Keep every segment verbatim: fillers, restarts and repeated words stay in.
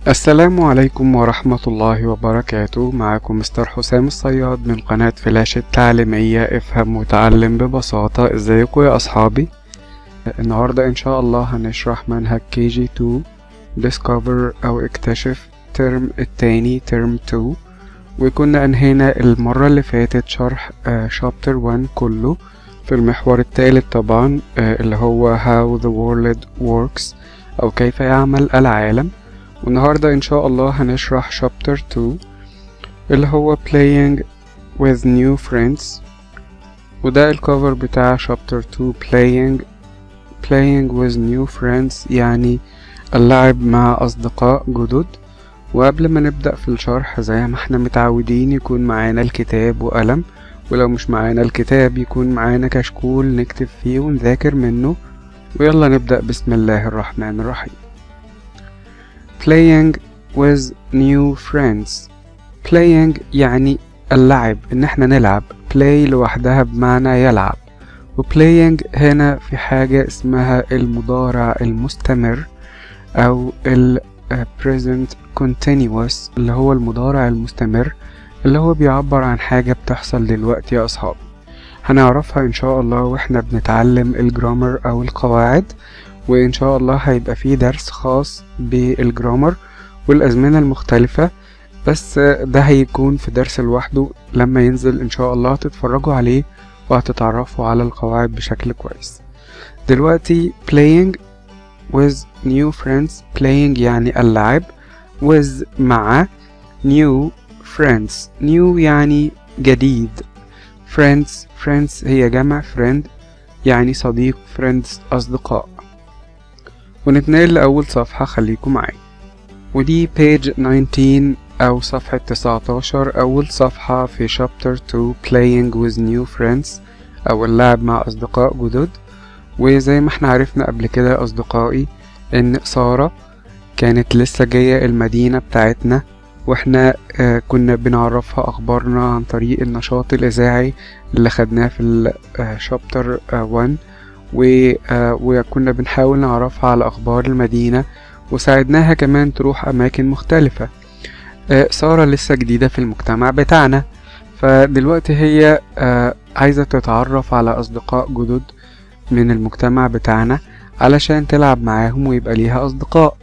السلام عليكم ورحمة الله وبركاته. معكم مستر حسام الصياد من قناة فلاش التعليمية افهم وتعلم ببساطة. ازيكم يا اصحابي؟ النهاردة ان شاء الله هنشرح منهج كي جي تو Discover او اكتشف ترم التاني ترم اتنين، وكنا انهينا المرة اللي فاتت شرح شابتر واحد كله في المحور الثالث طبعا، اللي هو How the World Works او كيف يعمل العالم. والنهاردة إن شاء الله هنشرح شابتر اتنين اللي هو Playing with New Friends، وده الكفر بتاع شابتر اتنين Playing Playing with New Friends، يعني اللعب مع أصدقاء جدد. وقبل ما نبدأ في الشرح زي ما احنا متعودين يكون معانا الكتاب وقلم، ولو مش معانا الكتاب يكون معانا كشكول نكتب فيه ونذاكر منه. ويلا نبدأ بسم الله الرحمن الرحيم. Playing with new friends. Playing يعني اللعب، ان احنا نلعب. play لوحدها بمعنى يلعب، و playing هنا في حاجة اسمها المضارع المستمر او ال present continuous، اللي هو المضارع المستمر اللي هو بيعبر عن حاجة بتحصل دلوقتي يا اصحابي. هنعرفها ان شاء الله واحنا بنتعلم الجرامر او القواعد، وإن شاء الله هيبقى فيه درس خاص بالجرامر والأزمنة المختلفة، بس ده هيكون في درس لوحده لما ينزل إن شاء الله تتفرجوا عليه وهتتعرفوا على القواعد بشكل كويس. دلوقتي playing with new friends. playing يعني اللعب، with مع، new friends new يعني جديد، friends friends هي جمع friend يعني صديق، friends أصدقاء. ونتنقل لأول صفحة، خليكم معايا، ودي page تسعتاشر أو صفحة تسعتاشر، أول صفحة في chapter اتنين playing with new friends أو اللعب مع أصدقاء جدد. وزي ما احنا عرفنا قبل كده أصدقائي إن سارة كانت لسه جاية المدينة بتاعتنا، واحنا آه كنا بنعرفها أخبارنا عن طريق النشاط الإذاعي اللي خدناه في chapter واحد، وكنا بنحاول نعرفها على أخبار المدينة وساعدناها كمان تروح أماكن مختلفة. سارة لسه جديدة في المجتمع بتاعنا، فدلوقتي هي عايزة تتعرف على أصدقاء جدد من المجتمع بتاعنا علشان تلعب معاهم ويبقى ليها أصدقاء.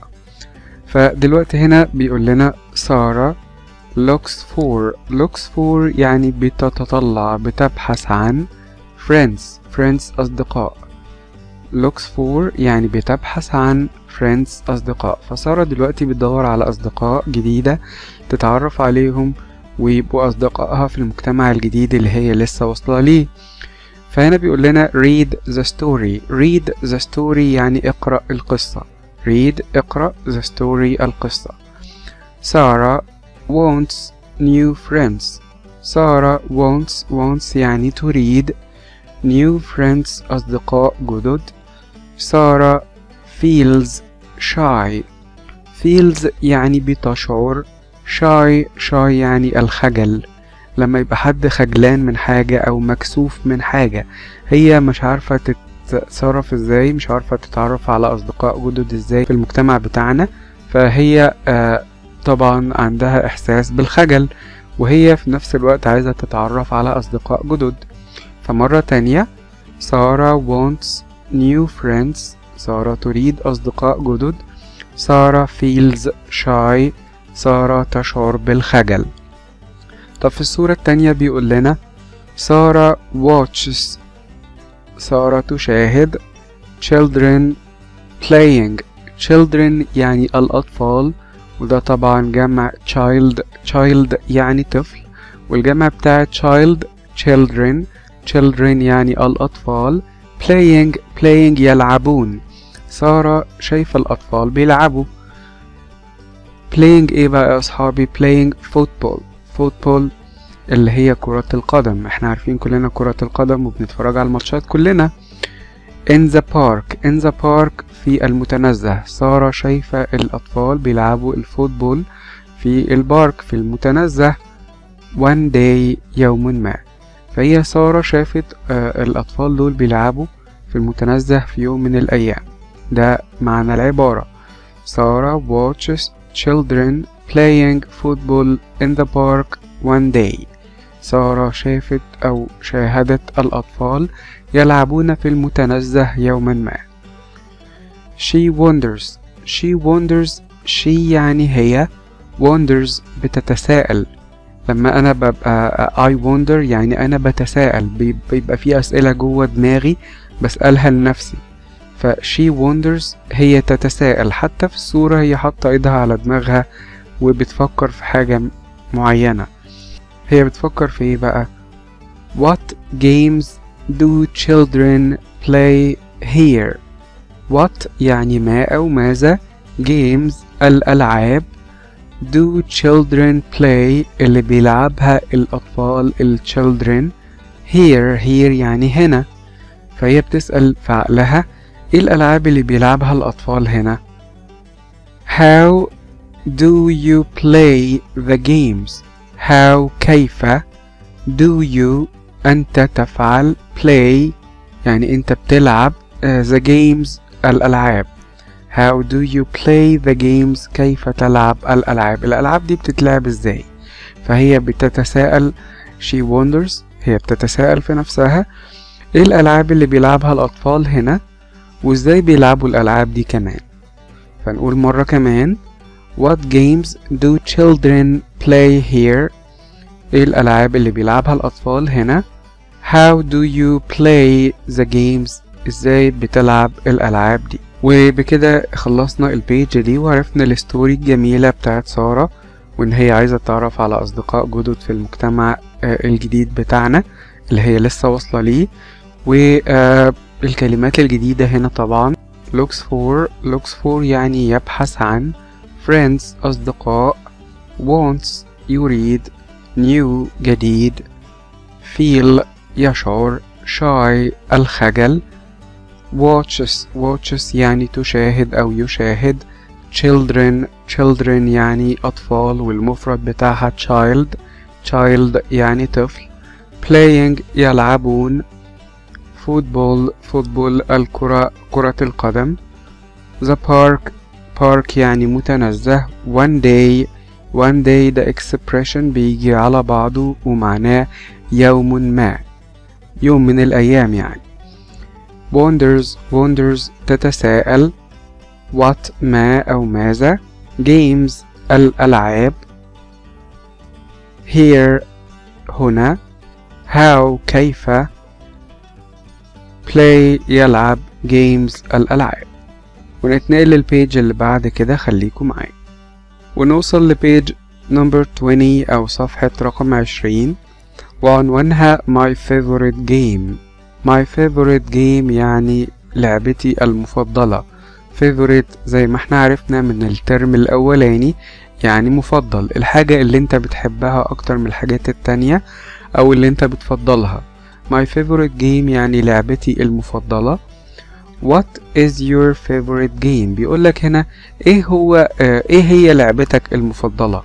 فدلوقتي هنا بيقول لنا سارة looks for looks for يعني بتتطلع، بتبحث عن friends friends أصدقاء. looks for يعني بتبحث عن friends أصدقاء. فسارة دلوقتي بتدور على أصدقاء جديدة تتعرف عليهم ويبقوا أصدقائها في المجتمع الجديد اللي هي لسه واصلة ليه. فهنا بيقول لنا read the story. read the story يعني اقرأ القصة. read اقرأ the story القصة. سارة wants new friends. سارة wants wants يعني تريد new friends أصدقاء جدد. سارة feels shy. feels يعني بتشعر، shy shy يعني الخجل، لما يبقى حد خجلان من حاجة أو مكسوف من حاجة، هي مش عارفة تتصرف ازاي، مش عارفة تتعرف على أصدقاء جدد ازاي في المجتمع بتاعنا، فهي آه طبعا عندها إحساس بالخجل، وهي في نفس الوقت عايزة تتعرف على أصدقاء جدد. فمرة تانية، سارة wants new friends. سارة تريد أصدقاء جدد. سارة feels shy. سارة تشعر بالخجل. طب في الصورة التانية بيقول لنا سارة watches. سارة تشاهد children playing. children يعني الأطفال، وده طبعا جمع child. child يعني طفل، والجمع بتاع child children. children يعني الأطفال. playing playing يلعبون. سارة شايفة الأطفال بيلعبوا. playing ايه بقى يا أصحابي؟ playing football. football اللي هي كرة القدم، احنا عارفين كلنا كرة القدم وبنتفرج على الماتشات كلنا. in the park. in the park في المتنزه. سارة شايفة الأطفال بيلعبوا الفوتبول في البارك في المتنزه. one day يوم ما. فهي سارة شافت آه الأطفال دول بيلعبوا في المتنزه في يوم من الأيام. ده معنى العبارة. سارة watches children playing football in the park one day. سارة شافت أو شاهدت الأطفال يلعبون في المتنزه يوما ما. She wonders she wonders she يعني هي، wonders بتتساءل. لما أنا ببقى I wonder يعني أنا بتساءل، بيبقى في أسئلة جوه دماغي بسألها لنفسي. ف she wonders هي تتساءل، حتى في الصورة هي حاطة ايدها على دماغها وبتفكر في حاجة معينة. هي بتفكر في ايه بقى؟ What games do children play here؟ What يعني ما أو ماذا، games الألعاب، do children play اللي بيلعبها الأطفال ال children، here here يعني هنا. فهي بتسأل في عقلها ايه الألعاب اللي بيلعبها الأطفال هنا. How do you play the games؟ how كيف، do you أنت تفعل، play يعني أنت بتلعب، uh, the games الألعاب. how do you play the games كيف تلعب الألعاب، الألعاب دي بتتلعب ازاي. فهي بتتساءل she wonders هي بتتساءل في نفسها ايه الألعاب اللي بيلعبها الأطفال هنا وازاي بيلعبوا الألعاب دي كمان. فنقول مرة كمان What games do children play here؟ ايه الألعاب اللي بيلعبها الأطفال هنا. How do you play the games؟ ازاي بتلعب الألعاب دي. وبكده خلصنا البيج دي وعرفنا الستوري الجميلة بتاعت سارة، وان هي عايزة تعرف على أصدقاء جدد في المجتمع الجديد بتاعنا اللي هي لسه واصلة ليه. والكلمات الجديدة هنا طبعا looks for looks for يعني يبحث عن، friends أصدقاء، wants يريد، new جديد، feel يشعر، shy الخجل، watches watches يعني تشاهد أو يشاهد، children children يعني أطفال والمفرد بتاعها child child يعني طفل، playing يلعبون، football football الكرة كرة القدم، the park park يعني متنزه، one day one day ده expression بيجي على بعضه ومعناه يوم ما، يوم من الأيام يعني. wonders wonders تتساءل، what ما أو ماذا، games الألعاب، here هنا، how كيف، play يلعب، games الألعاب. ونتنقل للبيج اللي بعد كده، خليكم معايا ونوصل لبيج نمبر عشرين أو صفحة رقم عشرين، وعنوانها my favorite game. my favorite game يعني لعبتي المفضلة. favorite زي ما احنا عرفنا من الترم الأولاني يعني مفضل، الحاجة اللي انت بتحبها أكتر من الحاجات التانية أو اللي انت بتفضلها. my favorite game يعني لعبتي المفضلة. what is your favorite game؟ بيقولك هنا ايه هو اه ايه هي لعبتك المفضلة.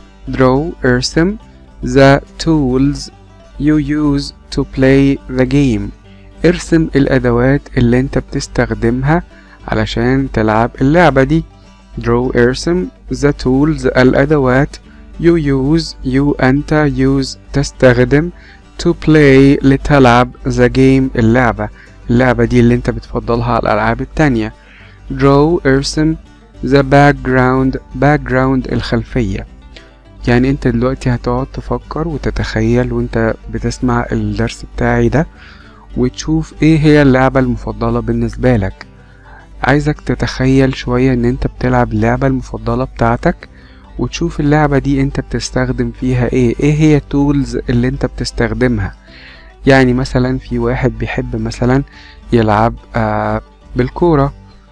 draw ارسم، the tools you use to play the game ارسم الأدوات اللي انت بتستخدمها علشان تلعب اللعبة دي. draw ارسم، the tools الأدوات، you use you أنت use تستخدم، to play لتلعب the game اللعبة اللعبة دي اللي انت بتفضلها على الألعاب التانية. draw ارسم the background background الخلفية، يعني انت دلوقتي هتقعد تفكر وتتخيل وانت بتسمع الدرس بتاعي ده وتشوف ايه هي اللعبة المفضلة بالنسبة لك. عايزك تتخيل شوية ان انت بتلعب اللعبة المفضلة بتاعتك وتشوف اللعبة دي انت بتستخدم فيها ايه ايه هي التولز اللي انت بتستخدمها. يعني مثلا في واحد بيحب مثلا يلعب آه بالكورة،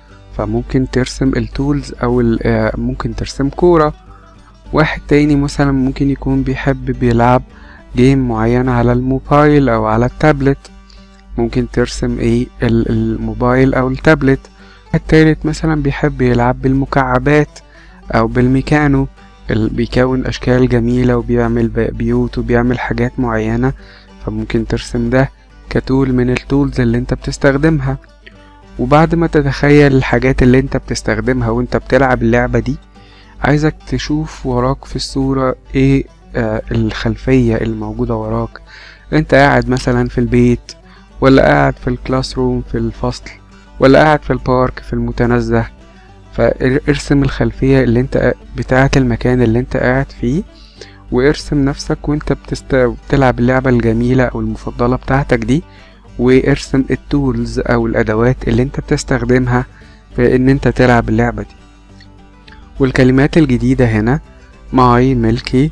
فممكن ترسم التولز او آه ممكن ترسم كورة. واحد تاني مثلا ممكن يكون بيحب بيلعب جيم معين على الموبايل او على التابلت، ممكن ترسم ايه الموبايل او التابلت. واحد تالت مثلا بيحب يلعب بالمكعبات او بالميكانو اللي بيكون اشكال جميلة وبيعمل بيوت وبيعمل حاجات معينة، فممكن ترسم ده كتول من التولز اللي انت بتستخدمها. وبعد ما تتخيل الحاجات اللي انت بتستخدمها وانت بتلعب اللعبة دي، عايزك تشوف وراك في الصورة ايه آه الخلفية الموجودة وراك. انت قاعد مثلا في البيت، ولا قاعد في الكلاس روم في الفصل، ولا قاعد في البارك في المتنزه. فارسم الخلفية اللي انت بتاعة المكان اللي انت قاعد فيه، وارسم نفسك وانت بتست... بتلعب اللعبة الجميلة او المفضلة بتاعتك دي، وارسم التولز او الادوات اللي انت بتستخدمها في ان انت تلعب اللعبة دي. والكلمات الجديدة هنا: ماي، ملكي،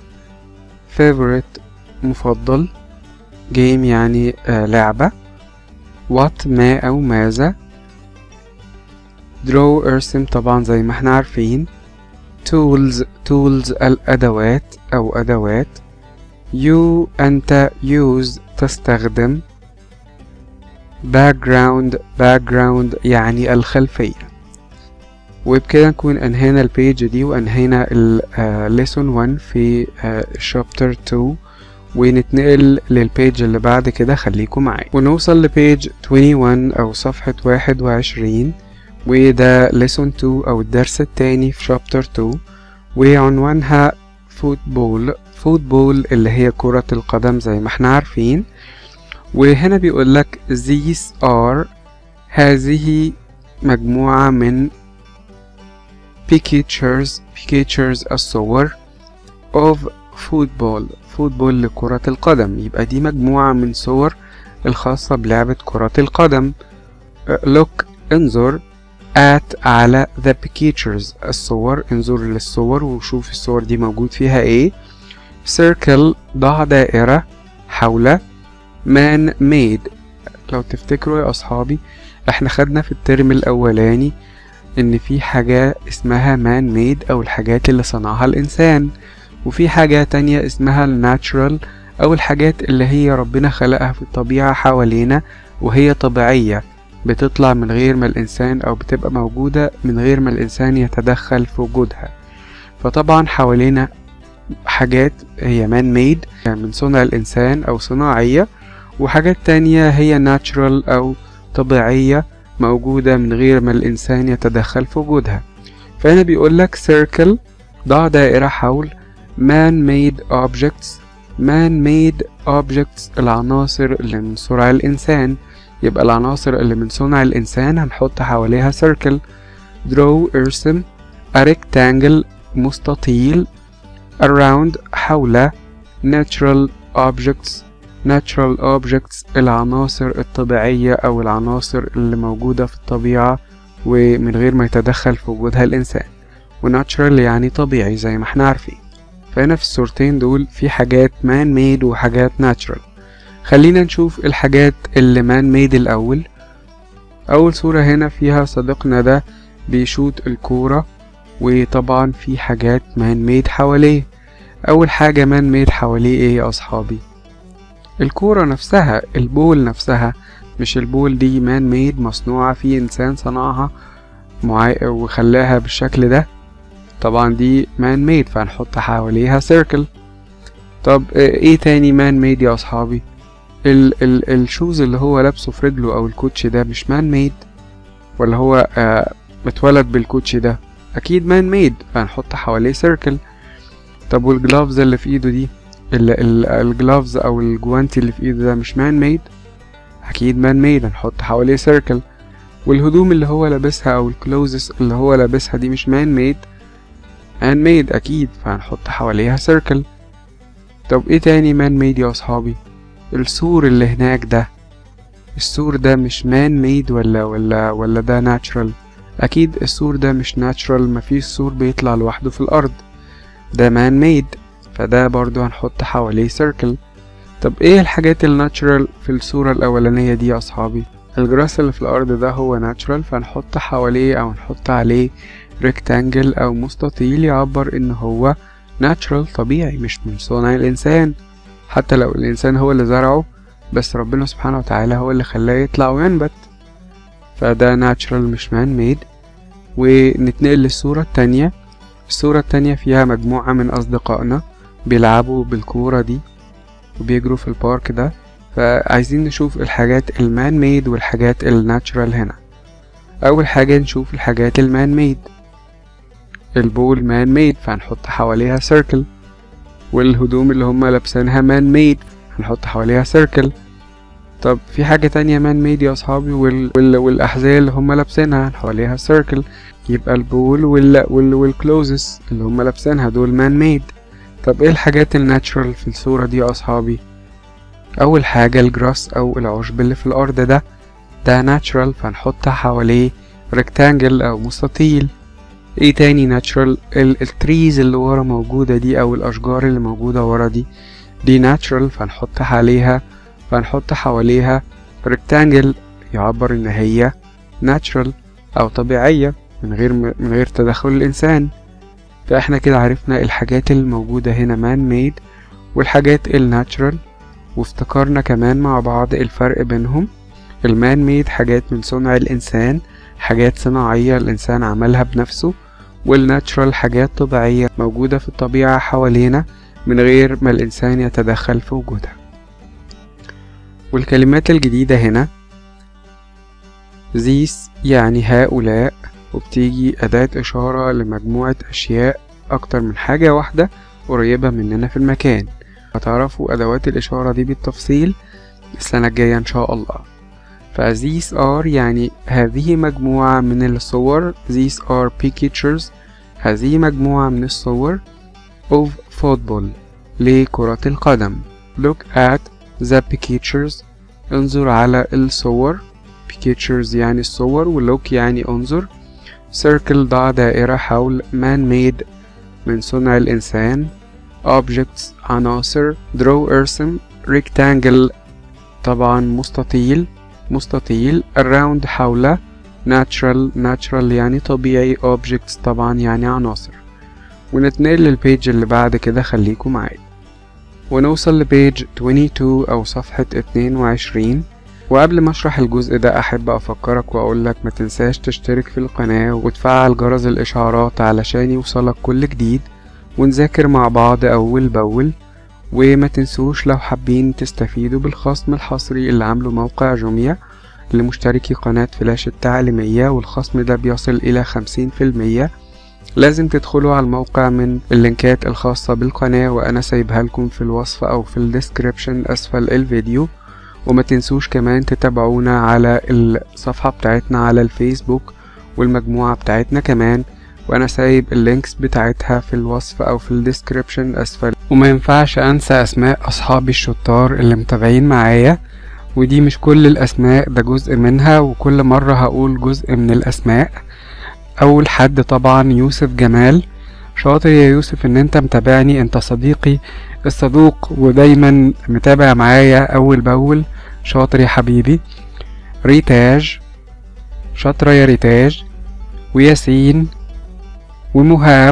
favorite مفضل، game يعني آه لعبة، what ما أو ماذا، draw ارسم طبعا زي ما احنا عارفين، tools tools الأدوات أو أدوات، you أنت use تستخدم، background background يعني الخلفية. وبكده نكون انهينا البيج دي وانهينا الليسون واحد في شابتر اتنين، ونتنقل للبيج اللي بعد كده. خليكم معايا ونوصل لبيج واحد وعشرين او صفحة واحد وعشرين، وده ليسون اتنين او الدرس التاني في شابتر اتنين، وعنوانها فوتبول. فوتبول اللي هي كرة القدم زي ما احنا عارفين. وهنا بيقولك these are هذه مجموعة من pictures pictures الصور of football football لكرة القدم. يبقى دي مجموعة من صور الخاصة بلعبة كرة القدم. look انظر at على the pictures الصور، انظر للصور وشوف الصور دي موجود فيها ايه. circle ضع دائرة حول man made. لو تفتكروا يا اصحابي احنا خدنا في الترم الاولاني ان في حاجة اسمها man made او الحاجات اللي صنعها الانسان، وفي حاجة تانية اسمها natural او الحاجات اللي هي ربنا خلقها في الطبيعة حوالينا وهي طبيعية بتطلع من غير ما الانسان او بتبقى موجودة من غير ما الانسان يتدخل في وجودها. فطبعا حوالينا حاجات هي man made من صنع الانسان او صناعية، وحاجات تانية هي natural او طبيعية موجودة من غير ما الإنسان يتدخل في وجودها. فهنا بيقولك circle ضع دائرة حول man-made objects. man-made objects العناصر اللي من صنع الإنسان. يبقى العناصر اللي من صنع الإنسان هنحط حواليها circle. draw ارسم a rectangle مستطيل around حول natural objects. natural objects العناصر الطبيعية أو العناصر اللي موجودة في الطبيعة ومن غير ما يتدخل في وجودها الإنسان. وناتشرال يعني طبيعي زي ما احنا عارفين. فهنا في الصورتين دول في حاجات man made وحاجات natural. خلينا نشوف الحاجات اللي man made الأول. أول صورة هنا فيها صديقنا ده بيشوت الكورة، وطبعا في حاجات man made حواليه. أول حاجة man made حواليه ايه يا أصحابي؟ الكورة نفسها، البول نفسها. مش البول دي مان ميد مصنوعة في انسان صنعها وخلاها بالشكل ده؟ طبعا دي مان ميد فهنحط حواليها سيركل. طب ايه تاني مان ميد يا اصحابي؟ ال ال الشوز اللي هو لابسه في رجله او الكوتش ده مش مان ميد؟ ولا هو آه متولد بالكوتش ده؟ اكيد مان ميد فهنحط حواليه سيركل. طب والجلافز اللي في ايده دي، الجلافز او الجوانتي اللي في ايده ده مش مان ميد؟ اكيد مان ميد هنحط حواليه سيركل. والهدوم اللي هو لابسها او الكلوزز اللي هو لابسها دي مش مان ميد؟ مان ميد اكيد فهنحط حواليها سيركل. طب ايه تاني مان ميد يا اصحابي؟ السور اللي هناك ده، السور ده مش مان ميد ولا ولا ولا ده ناتشرال؟ اكيد السور ده مش ناتشرال، مفيش سور بيطلع لوحده في الارض، ده مان ميد فده برضو هنحط حواليه سيركل. طب ايه الحاجات الناتشرال في الصورة الاولانية دي يا اصحابي؟ الجراس اللي في الارض ده هو ناتشرال فهنحط حواليه او نحط عليه ريكتانجل او مستطيل يعبر ان هو ناتشرال طبيعي مش من صنع الانسان، حتى لو الانسان هو اللي زرعه بس ربنا سبحانه وتعالى هو اللي خلاه يطلع وينبت، فده ناتشرال مش مان ميد. ونتنقل للصورة التانية. الصورة التانية فيها مجموعة من أصدقائنا بيلعبوا بالكورة دي وبيجروا في البارك ده، فعايزين نشوف الحاجات المان ميد والحاجات الناتشرال هنا. أول حاجة نشوف الحاجات المان ميد. البول مان ميد فهنحط حواليها سيركل، والهدوم اللي هم لابسينها مان ميد هنحط حواليها سيركل. طب في حاجة تانية مان ميد يا اصحابي، وال... وال... والاحذية اللي هم لابسينها حواليها سيركل، يبقى البول وال... وال... والكلوزس اللي هم لابسينها دول مان ميد. طب ايه الحاجات الناتشرال في الصورة دي يا اصحابي؟ اول حاجة الجراس او العشب اللي في الارض ده ده ناتشرال فهنحط حواليه ريكتانجل او مستطيل. ايه تاني ناتشرال؟ التريز اللي ورا موجودة دي او الاشجار اللي موجودة ورا دي دي ناتشرال فهنحط عليها فهنحط حواليها ريكتانجل يعبر ان هي ناتشرال او طبيعية من غير من غير تدخل الانسان. فاحنا كده عرفنا الحاجات اللي موجودة هنا مان ميد والحاجات الناتشرال، وافتكرنا كمان مع بعض الفرق بينهم. المان ميد حاجات من صنع الانسان، حاجات صناعية الانسان عملها بنفسه، والناتشرال حاجات طبيعية موجودة في الطبيعة حوالينا من غير ما الانسان يتدخل في وجودها. والكلمات الجديدة هنا these يعني هؤلاء، وبتيجي أداة إشارة لمجموعة أشياء أكتر من حاجة واحدة قريبة مننا في المكان. هتعرفوا أدوات الإشارة دي بالتفصيل السنة الجاية إن شاء الله. ف these are يعني هذه مجموعة من الصور، these are pictures هذه مجموعة من الصور of football لكرة القدم. look at the pictures انظر على الصور، pictures يعني الصور، ولوك يعني انظر. circle ضع دائرة حول man made من صنع الإنسان. objects عناصر. draw ارسم. rectangle طبعا مستطيل مستطيل. around حول. natural natural يعني طبيعي. objects طبعا يعني عناصر. ونتنقل للبيج اللي بعد كده، خليكم معايا ونوصل لبيج اتنين وعشرين أو صفحة اتنين وعشرين. وقبل ما اشرح الجزء ده أحب أفكرك وأقولك ما تنساش تشترك في القناة وتفعل جرس الإشعارات علشان يوصلك كل جديد، ونذاكر مع بعض أول بأول. وما تنسوش لو حابين تستفيدوا بالخصم الحصري اللي عامله موقع جوميا لمشتركي قناة فلاش التعليمية، والخصم ده بيصل إلى خمسين في المية. لازم تدخلوا على الموقع من اللينكات الخاصة بالقناة، وأنا سايبها لكم في الوصف أو في الديسكريبشن أسفل الفيديو. وما تنسوش كمان تتابعونا على الصفحة بتاعتنا على الفيسبوك والمجموعة بتاعتنا كمان، وأنا سايب اللينكس بتاعتها في الوصف أو في الديسكريبشن أسفل. وما ينفعش أنسى أسماء أصحابي الشطار اللي متابعين معايا، ودي مش كل الأسماء، ده جزء منها، وكل مرة هقول جزء من الأسماء. اول حد طبعا يوسف جمال. شاطر يا يوسف ان انت متابعني، انت صديقي الصدوق ودايما متابع معايا اول باول، شاطر يا حبيبي. ريتاج، شاطرة يا ريتاج. وياسين ومهاب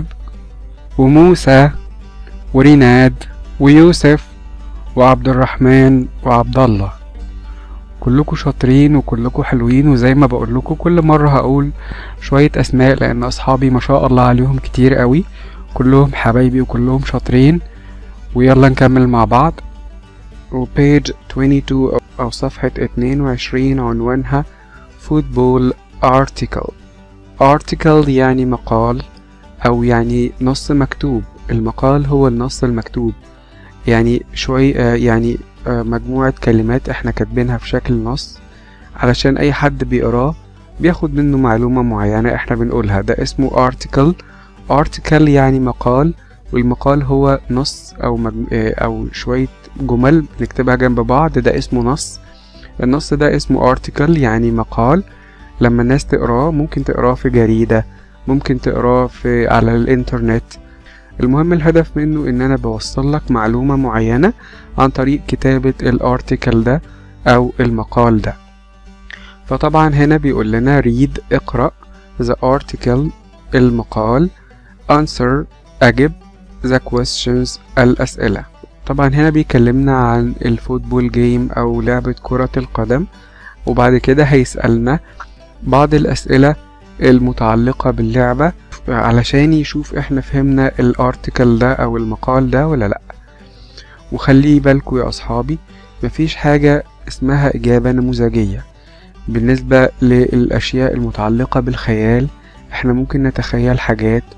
وموسى وريناد ويوسف وعبد الرحمن وعبد الله. كلكم شاطرين وكلكم حلوين، وزي ما بقول لكم كل مره هقول شويه اسماء لان اصحابي ما شاء الله عليهم كتير قوي، كلهم حبايبي وكلهم شاطرين. ويلا نكمل مع بعض. وبيج اتنين وعشرين او صفحه اتنين وعشرين عنوانها فوتبول article. article يعني مقال او يعني نص مكتوب. المقال هو النص المكتوب، يعني شوي يعني مجموعة كلمات احنا كاتبينها في شكل نص علشان اي حد بيقراه بياخد منه معلومة معينة احنا بنقولها. ده اسمه article. article يعني مقال، والمقال هو نص او مجم... او شوية جمل بنكتبها جنب بعض، ده اسمه نص. النص ده اسمه article يعني مقال. لما الناس تقراه ممكن تقراه في جريدة، ممكن تقراه في على الانترنت. المهم الهدف منه ان انا بوصل لك معلومة معينة عن طريق كتابة الارتيكل ده او المقال ده. فطبعا هنا بيقول لنا read اقرأ، the article المقال، answer اجب، the questions الاسئلة. طبعا هنا بيكلمنا عن الفوتبول جيم او لعبة كرة القدم، وبعد كده هيسألنا بعض الاسئلة المتعلقة باللعبة علشان يشوف احنا فهمنا الارتيكل ده او المقال ده ولا لا. وخلي بالكوا يا اصحابي مفيش حاجة اسمها اجابة نموذجية. بالنسبة للاشياء المتعلقة بالخيال احنا ممكن نتخيل حاجات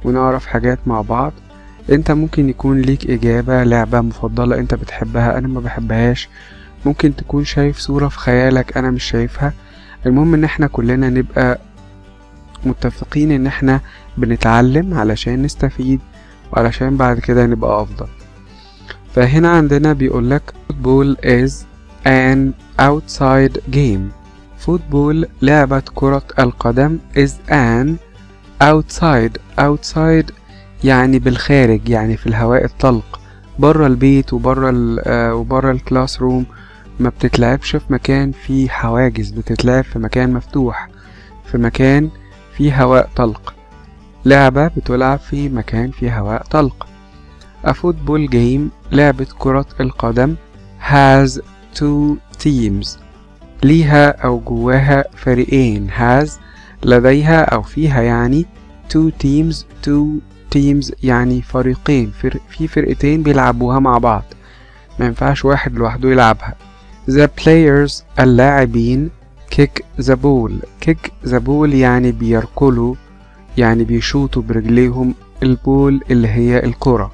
ونعرف حاجات مع بعض. انت ممكن يكون ليك اجابة لعبة مفضلة انت بتحبها انا ما بحبهاش، ممكن تكون شايف صورة في خيالك انا مش شايفها. المهم ان احنا كلنا نبقى متفقين ان احنا بنتعلم علشان نستفيد وعلشان بعد كده نبقى افضل. فهنا عندنا بيقولك football is an outside game. football لعبة كرة القدم is an outside. outside يعني بالخارج، يعني في الهواء الطلق، برا البيت وبرا وبرا الكلاس روم. ما بتتلعبش في مكان فيه حواجز، بتتلعب في مكان مفتوح، في مكان فيه هواء طلق. لعبة بتلعب في مكان فيه هواء طلق. A football game لعبة كرة القدم has two teams. ليها أو جواها فريقين. has لديها أو فيها يعني two teams. two teams يعني فريقين، فر... في فرقتين بيلعبوها مع بعض، ما ينفعش واحد لوحده يلعبها. The players اللاعبين kick the ball. kick the ball يعني بيركلوا، يعني بيشوطوا برجليهم البول اللي هي الكرة.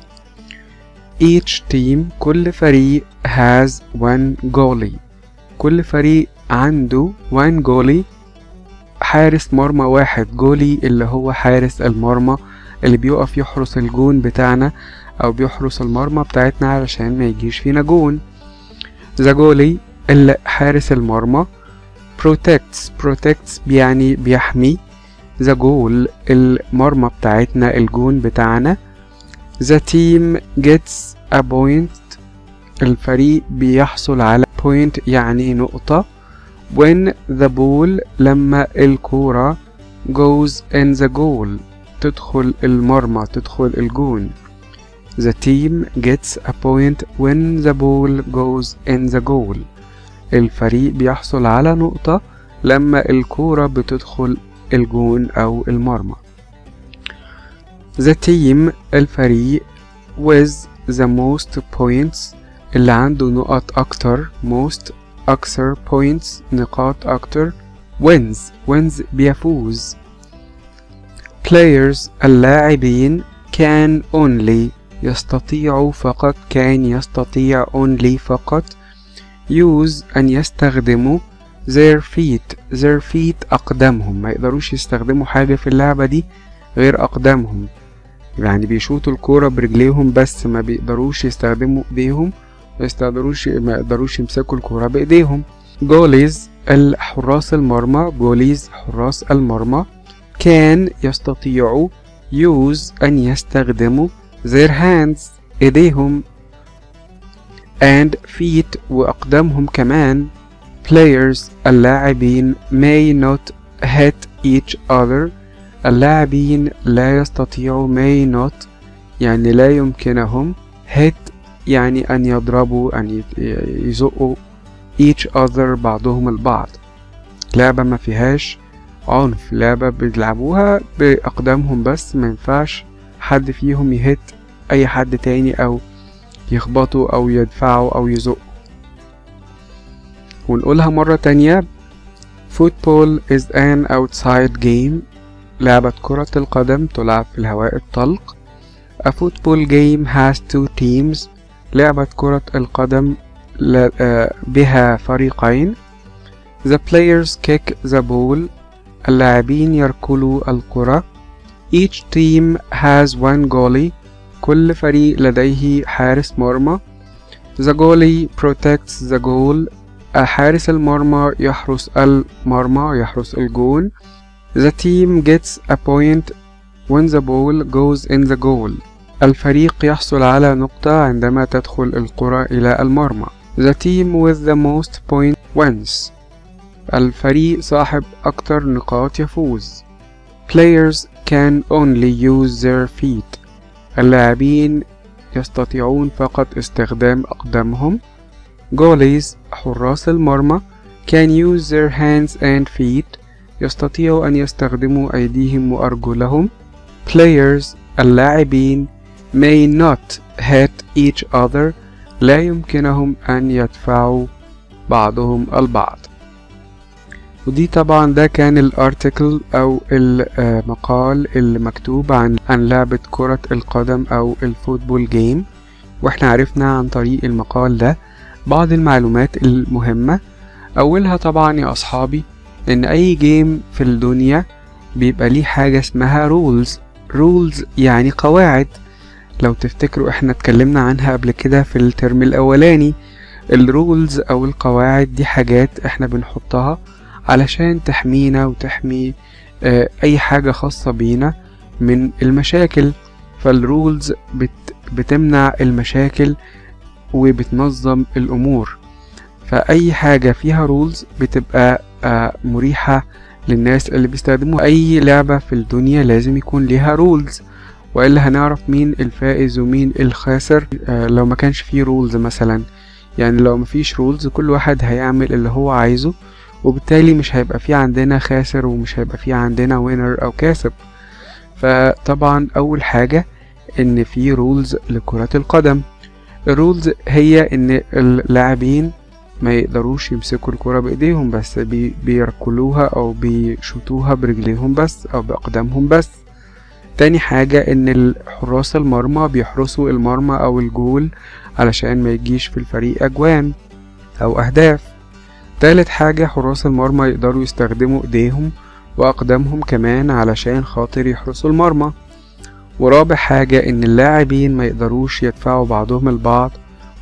each team كل فريق has one goalie. كل فريق عنده one goalie، حارس مرمى واحد. جولي اللي هو حارس المرمى اللي بيقف يحرس الجون بتاعنا او بيحرس المرمى بتاعتنا علشان ما يجيش فينا جون. the goalie اللي حارس المرمى protects. protects يعني بيحمي the goal المرمى بتاعتنا، الجون بتاعنا. the team gets a point. الفريق بيحصل على point يعني نقطة. when the ball لما الكورة goes in the goal تدخل المرمى، تدخل الجون. the team gets a point when the ball goes in the goal. الفريق بيحصل على نقطة لما الكورة بتدخل الجون أو المرمى. the team الفريق with the most points اللي عنده نقط أكتر. most أكثر points نقاط أكتر. wins wins بيفوز. players اللاعبين can only يستطيع فقط. كان يستطيع only فقط. use أن يستخدموا their feet. their feet أقدامهم، ما يقدروش يستخدموا حاجة في اللعبة دي غير أقدامهم، يعني بيشوطوا الكورة برجليهم بس، ما بيقدروش يستخدموا ايديهم، ما يقدروش ما يقدروش يمسكوا الكورة بايديهم. goalies الحراس المرمى. goalies حراس المرمى كان يستطيعوا use أن يستخدموا their hands ايديهم and feet وأقدامهم كمان. players اللاعبين may not hit each other. اللاعبين لا يستطيعوا may not يعني لا يمكنهم hit يعني أن يضربوا، أن يزقوا each other بعضهم البعض. لعبة ما فيهاش عنف، لعبة بيلعبوها بأقدامهم بس، ما ينفعش حد فيهم يهت أي حد تاني أو يخبطوا أو يدفعوا أو يزقوا. ونقولها مرة تانية. football is an outside game. لعبة كرة القدم تلعب في الهواء الطلق. a football game has two teams. لعبة كرة القدم بها فريقين. the players kick the ball. اللاعبين يركلوا الكرة. each team has one goalie. كل فريق لديه حارس مرمى. the goalie protects the goal. حارس المرمى يحرس المرمى، يحرس الجون. the team gets a point when the ball goes in the goal. الفريق يحصل على نقطة عندما تدخل الكرة إلى المرمى. the team with the most points wins. الفريق صاحب أكتر نقاط يفوز. players can only use their feet. اللاعبين يستطيعون فقط استخدام أقدامهم. goalies حراس المرمى can use their hands and feet. يستطيعوا أن يستخدموا أيديهم وأرجلهم. players اللاعبين may not hit each other. لا يمكنهم أن يدفعوا بعضهم البعض. ودي طبعا ده كان الارتيكل او المقال اللي مكتوب عن عن لعبة كرة القدم او الفوتبول جيم. واحنا عرفنا عن طريق المقال ده بعض المعلومات المهمة. اولها طبعا يا اصحابي ان اي جيم في الدنيا بيبقى ليه حاجة اسمها رولز. رولز يعني قواعد. لو تفتكروا احنا اتكلمنا عنها قبل كده في الترم الاولاني. الرولز او القواعد دي حاجات احنا بنحطها علشان تحمينا وتحمي اه اي حاجة خاصة بينا من المشاكل. فالرولز بت بتمنع المشاكل وبتنظم الامور. فاي حاجة فيها رولز بتبقى اه مريحة للناس اللي بيستخدموها. اي لعبة في الدنيا لازم يكون ليها رولز، وإلا هنعرف مين الفائز ومين الخاسر اه لو ما كانش فيه رولز مثلا. يعني لو مفيش رولز كل واحد هيعمل اللي هو عايزه، وبالتالي مش هيبقى فيه عندنا خاسر ومش هيبقى فيه عندنا وينر او كاسب. فطبعا اول حاجة ان في رولز لكرة القدم. الرولز هي ان اللاعبين ما يقدروش يمسكوا الكرة بايديهم بس، بي بيركلوها او بيشوتوها برجليهم بس او باقدامهم بس. تاني حاجة ان حراس المرمى بيحرسوا المرمى او الجول علشان ما يجيش في الفريق اجوان او اهداف. تالت حاجة حراس المرمى يقدروا يستخدموا ايديهم واقدامهم كمان علشان خاطر يحرسوا المرمى. ورابع حاجة ان اللاعبين ما يقدروش يدفعوا بعضهم البعض،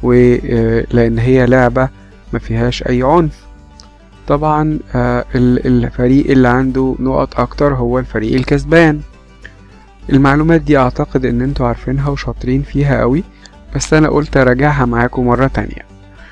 ولان هي لعبة ما فيهاش اي عنف. طبعا الفريق اللي عنده نقط اكتر هو الفريق الكسبان. المعلومات دي اعتقد ان انتوا عارفينها وشاطرين فيها قوي، بس انا قلت اراجعها معاكم مرة تانية.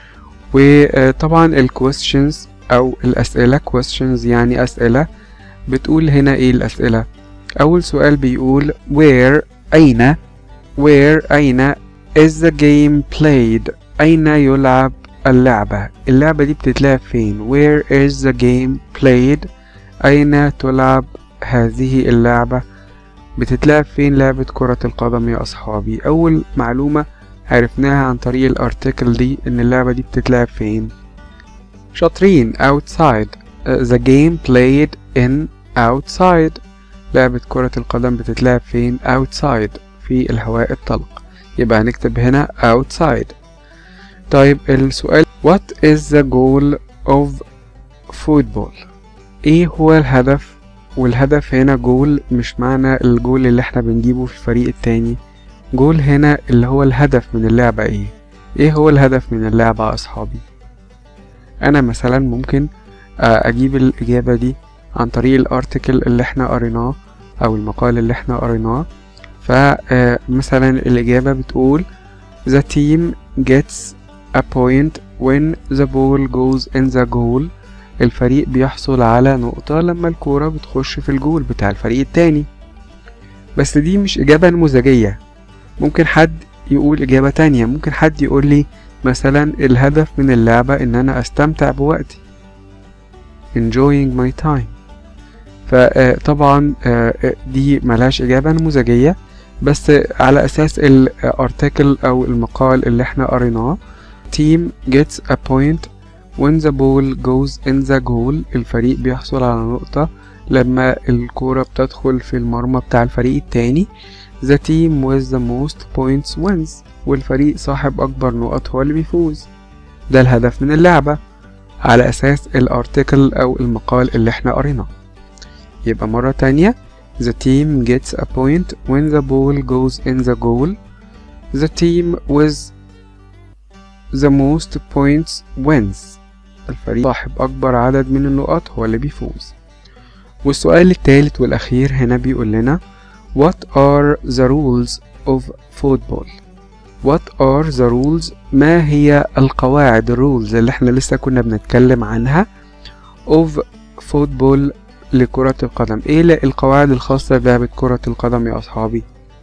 وطبعا ال questions او الاسئلة questions يعني اسئلة. بتقول هنا ايه الاسئلة؟ اول سؤال بيقول where اين where اين is the game played. اين يلعب اللعبة؟ اللعبة دي بتتلعب فين؟ where is the game played. اين تلعب هذه اللعبة؟ بتتلعب فين لعبة كرة القدم يا أصحابي؟ أول معلومة عرفناها عن طريق الارتيكل دي إن اللعبة دي بتتلعب فين. شاطرين. outside. the game played in outside. لعبة كرة القدم بتتلعب فين؟ outside في الهواء الطلق. يبقى هنكتب هنا outside. طيب السؤال what is the goal of football. ايه هو الهدف؟ والهدف هنا جول، مش معنى الجول اللي احنا بنجيبه في الفريق التاني. جول هنا اللي هو الهدف من اللعبة. ايه ايه هو الهدف من اللعبة يا اصحابي؟ انا مثلا ممكن اجيب الاجابة دي عن طريق الارتيكل اللي احنا قريناه او المقال اللي احنا قريناه. فمثلا الاجابة بتقول the team gets a point when the ball goes in the goal. الفريق بيحصل على نقطة لما الكورة بتخش في الجول بتاع الفريق التاني. بس دي مش إجابة نموذجية. ممكن حد يقول إجابة تانية. ممكن حد يقول لي مثلا الهدف من اللعبة إن أنا أستمتع بوقتي enjoying my time. فطبعا دي ملهاش إجابة نموذجية، بس على أساس الارتيكل أو المقال اللي احنا قريناه team gets a point when the ball goes in the goal. الفريق بيحصل على نقطة لما الكورة بتدخل في المرمى بتاع الفريق التاني. the team with the most points wins. والفريق صاحب أكبر نقط هو اللي بيفوز. ده الهدف من اللعبة على أساس الارتيكل أو المقال اللي احنا قريناه. يبقى مرة تانية the team gets a point when the ball goes in the goal. the team with the most points wins. الفريق صاحب أكبر عدد من النقط هو اللي بيفوز. والسؤال الثالث والأخير هنا بيقول لنا What are the rules of football. What are the rules. ما هي القواعد الرولز اللي احنا لسه كنا بنتكلم عنها of football لكرة القدم. ايه القواعد الخاصة بلعبة كرة القدم يا أصحابي؟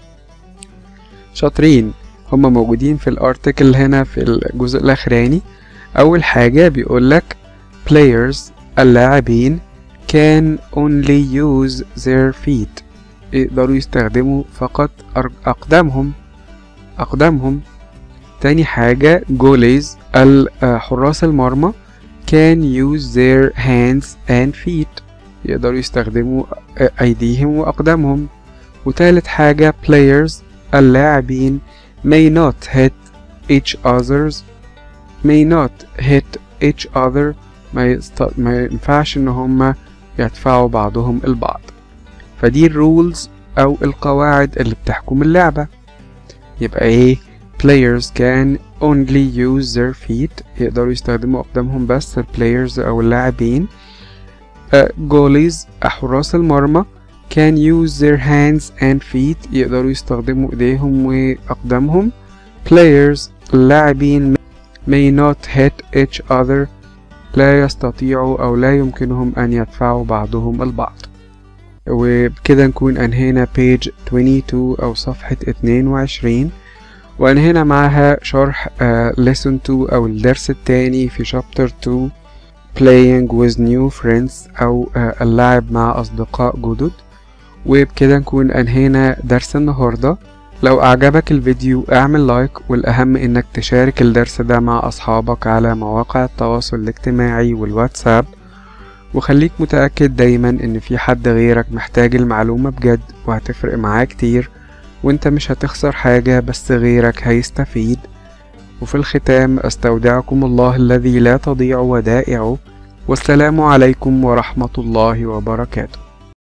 شاطرين. هما موجودين في الارتيكل هنا في الجزء الأخراني. أول حاجة بيقولك players اللاعبين can only use their feet. يقدروا يستخدموا فقط أقدامهم أقدامهم. تاني حاجة goalies حراس المرمى can use their hands and feet يقدروا يستخدموا أيديهم وأقدامهم. وتالت حاجة players اللاعبين may not hit each others may not hit each other ما, يست... ما ينفعش ان هما يدفعوا بعضهم البعض. فدي الرولز او القواعد اللي بتحكم اللعبة. يبقى ايه؟ players can only use their feet يقدروا يستخدموا أقدامهم بس players أو اللاعبين. uh, goalies حراس المرمى can use their hands and feet يقدروا يستخدموا إيديهم وأقدامهم. players اللاعبين may not hit each other لا يستطيعوا أو لا يمكنهم أن يدفعوا بعضهم البعض. وبكده نكون أنهينا page اتنين وعشرين أو صفحة اتنين وعشرين، وأنهينا معها شرح uh, lesson اتنين أو الدرس الثاني في chapter اتنين playing with new friends أو uh, اللعب مع أصدقاء جدد. وبكده نكون أنهينا درس النهاردة. لو أعجبك الفيديو اعمل لايك، والأهم إنك تشارك الدرس ده مع أصحابك على مواقع التواصل الاجتماعي والواتساب، وخليك متأكد دايما إن في حد غيرك محتاج المعلومة بجد وهتفرق معاه كتير، وانت مش هتخسر حاجة بس غيرك هيستفيد. وفي الختام أستودعكم الله الذي لا تضيع ودائعه، والسلام عليكم ورحمة الله وبركاته.